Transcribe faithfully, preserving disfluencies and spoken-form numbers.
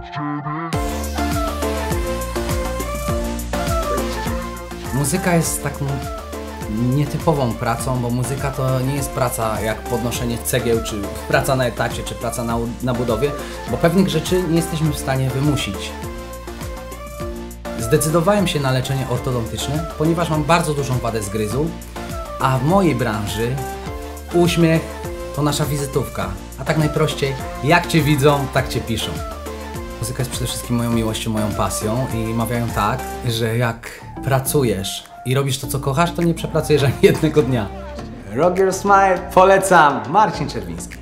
Muzyka jest taką nietypową pracą, bo muzyka to nie jest praca jak podnoszenie cegieł, czy praca na etacie, czy praca na, na budowie, bo pewnych rzeczy nie jesteśmy w stanie wymusić. Zdecydowałem się na leczenie ortodontyczne, ponieważ mam bardzo dużą wadę zgryzu, a w mojej branży uśmiech to nasza wizytówka, a tak najprościej, jak Cię widzą, tak Cię piszą. Muzyka jest przede wszystkim moją miłością, moją pasją i mawiają tak, że jak pracujesz i robisz to, co kochasz, to nie przepracujesz ani jednego dnia. Rock Your Smile, polecam, Marcin Czerwiński.